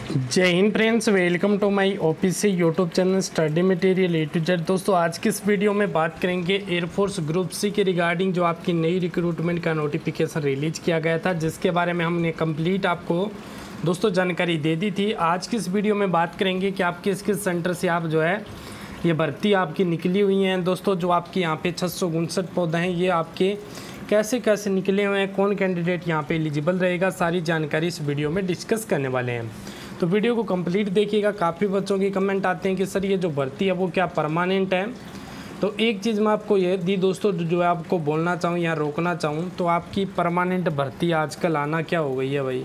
जय हिंद friends, welcome to my office YouTube channel study material A to Z. दोस्तों आज की इस वीडियो में बात करेंगे एयरफोर्स ग्रुप सी के रिगार्डिंग जो आपकी नई रिक्रूटमेंट का नोटिफिकेशन रिलीज किया गया था, जिसके बारे में हमने कंप्लीट आपको दोस्तों जानकारी दे दी थी। आज की इस वीडियो में बात करेंगे कि आप किस किस सेंटर से आप जो है ये भर्ती आपकी निकली हुई हैं। दोस्तों जो आपके यहाँ पे 659 पद हैं, ये आपके कैसे कैसे निकले हुए हैं, कौन कैंडिडेट यहाँ पे एलिजिबल रहेगा, सारी जानकारी इस वीडियो में डिस्कस करने वाले हैं। तो वीडियो को कंप्लीट देखिएगा। काफ़ी बच्चों के कमेंट आते हैं कि सर ये जो भर्ती है वो क्या परमानेंट है। तो एक चीज़ मैं आपको ये दी दोस्तों, जो है आपको बोलना चाहूँ या रोकना चाहूँ, तो आपकी परमानेंट भर्ती आजकल आना क्या हो गई है भाई,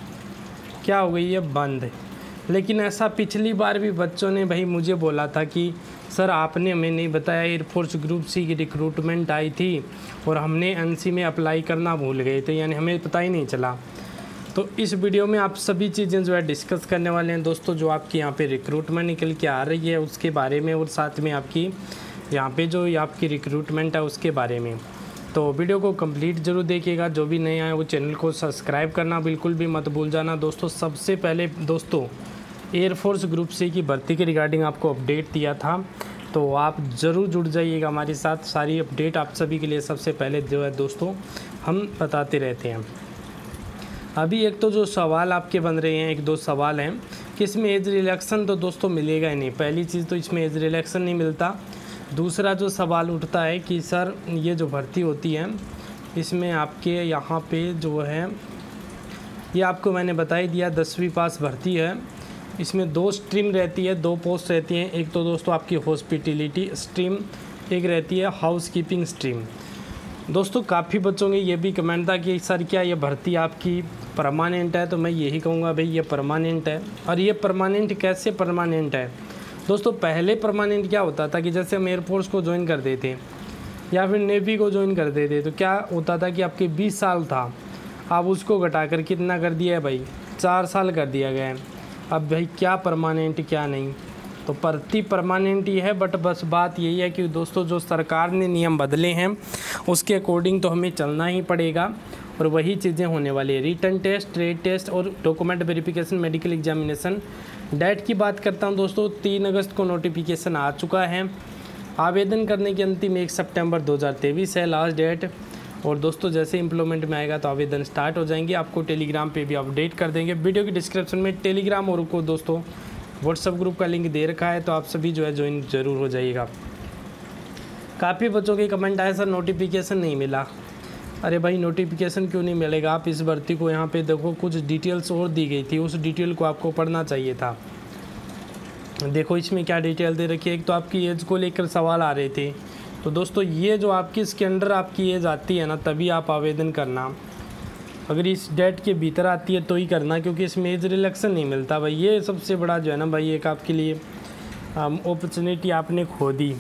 क्या हो गई है, बंद। लेकिन ऐसा पिछली बार भी बच्चों ने भाई मुझे बोला था कि सर आपने हमें नहीं बताया, एयरफोर्स ग्रुप सी की रिक्रूटमेंट आई थी और हमने एनसी में अप्लाई करना भूल गए थे, यानी हमें पता ही नहीं चला। तो इस वीडियो में आप सभी चीज़ें जो है डिस्कस करने वाले हैं दोस्तों। जो आपकी यहाँ पे रिक्रूटमेंट निकल के आ रही है उसके बारे में, और साथ में आपकी यहाँ पे जो आपकी रिक्रूटमेंट है उसके बारे में। तो वीडियो को कंप्लीट जरूर देखिएगा। जो भी नए आए वो चैनल को सब्सक्राइब करना बिल्कुल भी मत भूल जाना दोस्तों। सबसे पहले दोस्तों एयरफोर्स ग्रुप सी की भर्ती के रिगार्डिंग आपको अपडेट दिया था, तो आप ज़रूर जुड़ जाइएगा हमारे साथ। सारी अपडेट आप सभी के लिए सबसे पहले जो है दोस्तों हम बताते रहते हैं। अभी एक तो जो सवाल आपके बन रहे हैं, एक दो सवाल हैं कि इसमें एज रिलैक्सन तो दोस्तों मिलेगा ही नहीं। पहली चीज़ तो इसमें एज रिलैक्सन नहीं मिलता। दूसरा जो सवाल उठता है कि सर ये जो भर्ती होती है इसमें आपके यहाँ पे जो है, ये आपको मैंने बता ही दिया, 10वीं पास भर्ती है। इसमें 2 स्ट्रीम रहती है, 2 पोस्ट रहती हैं। एक तो दोस्तों आपकी हॉस्पिटलिटी स्ट्रीम, एक रहती है हाउस कीपिंग स्ट्रीम। दोस्तों काफ़ी बच्चों के ये भी कमेंट था कि सर क्या ये भर्ती आपकी परमानेंट है, तो मैं यही कहूँगा भाई ये परमानेंट है। और ये परमानेंट कैसे परमानेंट है दोस्तों, पहले परमानेंट क्या होता था कि जैसे हम एयरफोर्स को ज्वाइन कर देते या फिर नेवी को ज्वाइन कर देते, तो क्या होता था कि आपके 20 साल था, अब उसको घटाकर कितना कर दिया है भाई, 4 साल कर दिया गया है। अब भाई क्या परमानेंट क्या नहीं, तो भर्ती परमानेंट ही है। बट बस बात यही है कि दोस्तों जो सरकार ने नियम बदले हैं उसके अकॉर्डिंग तो हमें चलना ही पड़ेगा, और वही चीज़ें होने वाली है। रिटन टेस्ट, ट्रेड टेस्ट और document verification, medical examination. Date की बात करता हूं दोस्तों, 3 अगस्त को नोटिफिकेशन आ चुका है। आवेदन करने की अंतिम 1 सितंबर 2023 है लास्ट डेट। और दोस्तों जैसे इम्प्लॉयमेंट में आएगा तो आवेदन स्टार्ट हो जाएंगे। आपको टेलीग्राम पे भी अपडेट कर देंगे। वीडियो की डिस्क्रिप्शन में टेलीग्राम और को दोस्तों व्हाट्सएप ग्रुप का लिंक दे रखा है, तो आप सभी जो है ज्वाइन ज़रूर हो जाइएगा। काफ़ी बच्चों के कमेंट आए सर नोटिफिकेशन नहीं मिला। अरे भाई नोटिफिकेशन क्यों नहीं मिलेगा, आप इस भर्ती को यहाँ पे देखो, कुछ डिटेल्स और दी गई थी, उस डिटेल को आपको पढ़ना चाहिए था। देखो इसमें क्या डिटेल दे रखी है। एक तो आपकी एज को लेकर सवाल आ रहे थे, तो दोस्तों ये जो आपकी इसके अंडर आपकी एज आती है ना, तभी आप आवेदन करना। अगर इस डेट के भीतर आती है तो ही करना, क्योंकि इसमें एज रिलैक्सन नहीं मिलता भाई। ये सबसे बड़ा जो है ना भाई एक आपके लिए अपॉर्चुनिटी आपने खो दी।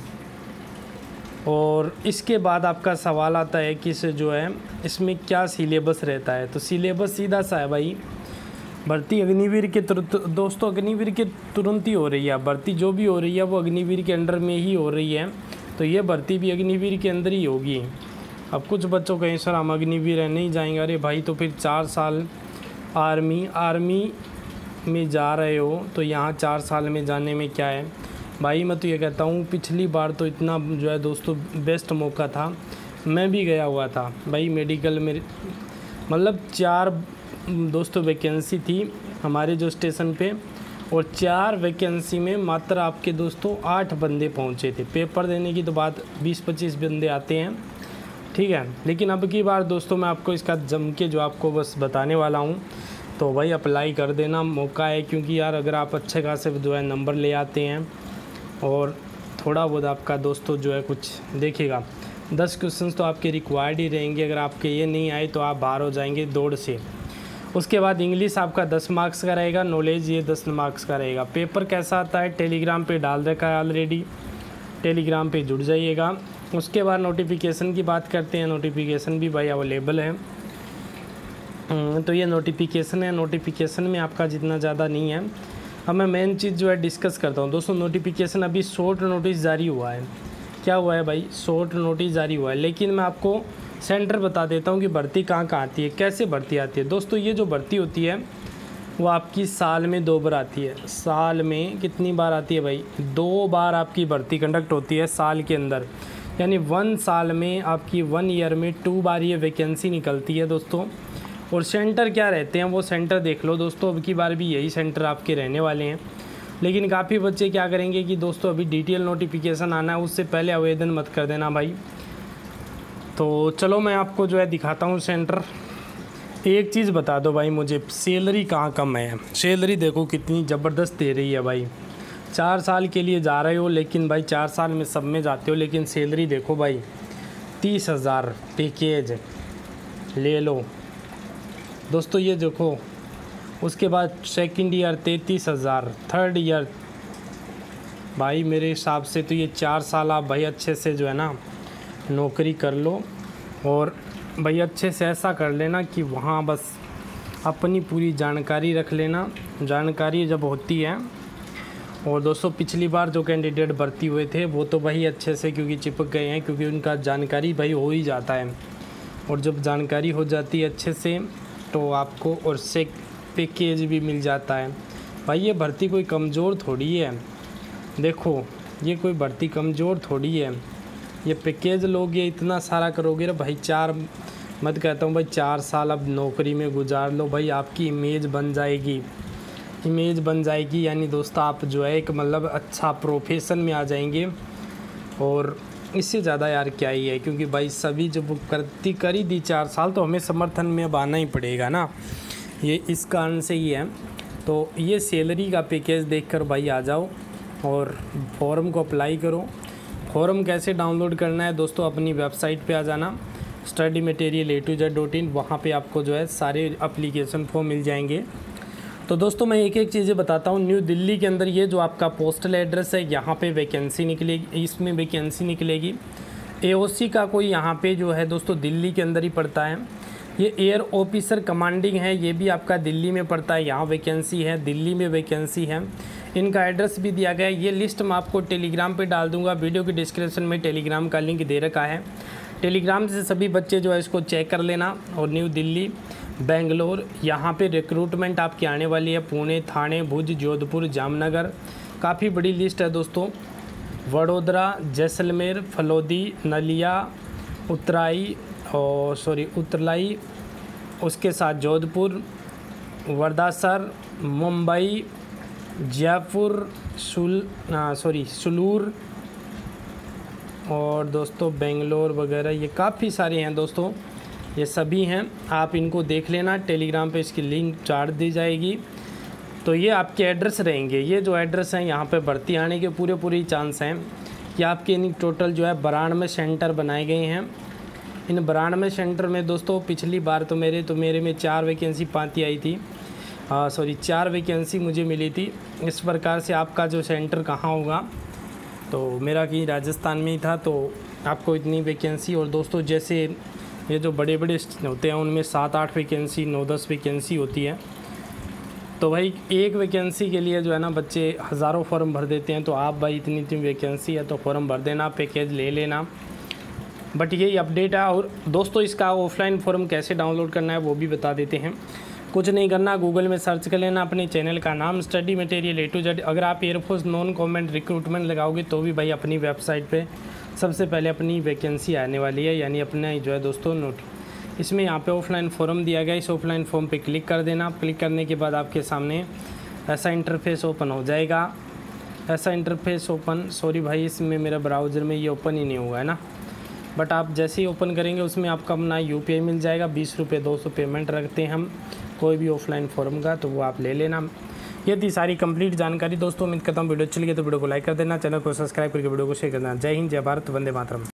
और इसके बाद आपका सवाल आता है कि इसे जो है इसमें क्या सिलेबस रहता है। तो सिलेबस सीधा सा है भाई, भर्ती अग्निवीर के तुरंत दोस्तों, अग्निवीर के तुरंत ही हो रही है। भर्ती जो भी हो रही है वो अग्निवीर के अंडर में ही हो रही है, तो ये भर्ती भी अग्निवीर के अंदर ही होगी। अब कुछ बच्चों कहें सर हम अग्निवीर है नहीं जाएंगे। अरे भाई तो फिर 4 साल आर्मी में जा रहे हो, तो यहाँ 4 साल में जाने में क्या है भाई। मैं तो ये कहता हूँ पिछली बार तो इतना जो है दोस्तों बेस्ट मौका था, मैं भी गया हुआ था भाई मेडिकल में। मतलब 4 दोस्तों वैकेंसी थी हमारे जो स्टेशन पे, और 4 वैकेंसी में मात्र आपके दोस्तों 8 बंदे पहुँचे थे। पेपर देने की तो बात 20-25 बंदे आते हैं, ठीक है। लेकिन अब की बार दोस्तों मैं आपको इसका जम के जो आपको बस बताने वाला हूँ, तो भाई अप्लाई कर देना, मौका है। क्योंकि यार अगर आप अच्छे खासे जो है नंबर ले आते हैं और थोड़ा बहुत आपका दोस्तों जो है कुछ देखिएगा, 10 क्वेश्चंस तो आपके रिक्वायर्ड ही रहेंगे। अगर आपके ये नहीं आए तो आप बाहर हो जाएंगे दौड़ से। उसके बाद इंग्लिश आपका 10 मार्क्स का रहेगा, नॉलेज ये 10 मार्क्स का रहेगा। पेपर कैसा आता है टेलीग्राम पे डाल रखा है ऑलरेडी, टेलीग्राम पे जुड़ जाइएगा। उसके बाद नोटिफिकेशन की बात करते हैं। नोटिफिकेशन भी भाई अवेलेबल है। तो ये नोटिफिकेशन है, नोटिफिकेशन में आपका जितना ज़्यादा नहीं है। अब मैं मेन चीज़ जो है डिस्कस करता हूँ दोस्तों। नोटिफिकेशन अभी शॉर्ट नोटिस जारी हुआ है। क्या हुआ है भाई, शॉर्ट नोटिस जारी हुआ है। लेकिन मैं आपको सेंटर बता देता हूँ कि भर्ती कहाँ कहाँ आती है, कैसे भर्ती आती है। दोस्तों ये जो भर्ती होती है वो आपकी साल में 2 बार आती है। साल में कितनी बार आती है भाई? 2 बार आपकी भर्ती कंडक्ट होती है साल के अंदर, यानी 1 साल में आपकी 1 ईयर में 2 बार ये वैकेंसी निकलती है दोस्तों। और सेंटर क्या रहते हैं वो सेंटर देख लो दोस्तों, अब की बार भी यही सेंटर आपके रहने वाले हैं। लेकिन काफ़ी बच्चे क्या करेंगे कि दोस्तों अभी डिटेल नोटिफिकेशन आना है, उससे पहले आवेदन मत कर देना भाई। तो चलो मैं आपको जो है दिखाता हूँ सेंटर। एक चीज़ बता दो भाई मुझे, सैलरी कहाँ कम है? सैलरी देखो कितनी ज़बरदस्त दे रही है भाई। 4 साल के लिए जा रहे हो, लेकिन भाई 4 साल में सब में जाते हो, लेकिन सैलरी देखो भाई 30,000 पैकेज ले लो दोस्तों, ये देखो। उसके बाद सेकंड ईयर 33,000, थर्ड ईयर भाई मेरे हिसाब से तो ये 4 साल आप भाई अच्छे से जो है ना नौकरी कर लो। और भाई अच्छे से ऐसा कर लेना कि वहाँ बस अपनी पूरी जानकारी रख लेना, जानकारी जब होती है। और दोस्तों पिछली बार जो कैंडिडेट भर्ती हुए थे वो तो भाई अच्छे से क्योंकि चिपक गए हैं, क्योंकि उनका जानकारी भाई हो ही जाता है। और जब जानकारी हो जाती है अच्छे से तो आपको और से पैकेज भी मिल जाता है भाई। ये भर्ती कोई कमज़ोर थोड़ी है, देखो ये कोई भर्ती कमज़ोर थोड़ी है। ये पैकेज लोगे इतना सारा करोगे रे भाई, 4 मत कहता हूँ भाई 4 साल अब नौकरी में गुजार लो भाई, आपकी इमेज बन जाएगी, इमेज बन जाएगी। यानी दोस्तों आप जो है एक मतलब अच्छा प्रोफेशन में आ जाएंगे। और इससे ज़्यादा यार क्या ही है, क्योंकि भाई सभी जब करी दी 4 साल तो हमें समर्थन में अब आना ही पड़ेगा ना, ये इस कारण से ही है। तो ये सैलरी का पैकेज देखकर भाई आ जाओ और फॉर्म को अप्लाई करो। फॉर्म कैसे डाउनलोड करना है दोस्तों, अपनी वेबसाइट पे आ जाना studymaterial.a2z.in, वहाँ पे आपको जो है सारे एप्लीकेशन फॉर्म मिल जाएंगे। तो दोस्तों मैं एक एक चीज़ें बताता हूँ। न्यू दिल्ली के अंदर ये जो आपका पोस्टल एड्रेस है यहाँ पे वैकेंसी निकलेगी, इसमें वैकेंसी निकलेगी। AOC का कोई यहाँ पे जो है दोस्तों दिल्ली के अंदर ही पड़ता है। ये एयर ऑफिसर कमांडिंग है, ये भी आपका दिल्ली में पड़ता है, यहाँ वैकेंसी है, दिल्ली में वैकेंसी है। इनका एड्रेस भी दिया गया है, ये लिस्ट मैं आपको टेलीग्राम पे डाल दूंगा, वीडियो के डिस्क्रिप्शन में टेलीग्राम का लिंक दे रखा है। टेलीग्राम से सभी बच्चे जो है इसको चेक कर लेना। और न्यू दिल्ली, बेंगलोर, यहाँ पे रिक्रूटमेंट आपकी आने वाली है। पुणे, थाने, भुज, जोधपुर, जामनगर, काफ़ी बड़ी लिस्ट है दोस्तों। वडोदरा, जैसलमेर, फलोदी, नलिया, उतरलाई, उसके साथ जोधपुर, वर्दासर, मुंबई, जयपुर, सुलूर और दोस्तों बेंगलोर वगैरह, ये काफ़ी सारे हैं दोस्तों, ये सभी हैं। आप इनको देख लेना, टेलीग्राम पे इसकी लिंक चार्ट दी जाएगी। तो ये आपके एड्रेस रहेंगे, ये जो एड्रेस हैं यहाँ पे भर्ती आने के पूरे चांस हैं कि आपके इन टोटल जो है 92 सेंटर बनाए गए हैं। इन 92 सेंटर में दोस्तों पिछली बार तो मेरे में 4 वैकेंसी पाती आई थी, 4 वैकेंसी मुझे मिली थी। इस प्रकार से आपका जो सेंटर कहाँ होगा, तो मेरा कि राजस्थान में ही था, तो आपको इतनी वैकेंसी। और दोस्तों जैसे ये जो बड़े होते हैं उनमें 7-8 वैकेंसी, 9-10 वैकेंसी होती है। तो भाई एक वैकेंसी के लिए जो है ना बच्चे हज़ारों फॉर्म भर देते हैं। तो आप भाई इतनी वैकेंसी है तो फॉर्म भर देना, पैकेज ले लेना। बट यही अपडेट है। और दोस्तों इसका ऑफलाइन फॉर्म कैसे डाउनलोड करना है वो भी बता देते हैं। कुछ नहीं करना, गूगल में सर्च कर लेना अपने चैनल का नाम study material A to Z। अगर आप एयरफोर्स नॉन कॉमेंट रिक्रूटमेंट लगाओगे तो भी भाई अपनी वेबसाइट पे सबसे पहले अपनी वैकेंसी आने वाली है, यानी अपना जो है दोस्तों नोट। इसमें यहाँ पे ऑफलाइन फॉर्म दिया गया, इस ऑफलाइन फॉर्म पे क्लिक कर देना। क्लिक करने के बाद आपके सामने ऐसा इंटरफेस ओपन हो जाएगा। ऐसा इंटरफेस ओपन, सॉरी भाई इसमें मेरा ब्राउज़र में ये ओपन ही नहीं हुआ है ना, बट आप जैसे ही ओपन करेंगे उसमें आपका अपना UPI मिल जाएगा। 20 रुपये 200 पेमेंट रखते हैं हम कोई भी ऑफलाइन फॉर्म का, तो वो आप ले लेना। ये थी सारी कंप्लीट जानकारी दोस्तों। उम्मीद करता हूँ वीडियो अच्छी लगी तो वीडियो को लाइक कर देना, चैनल को सब्सक्राइब करके वीडियो को शेयर करना। जय हिंद, जय भारत, वंदे मातरम।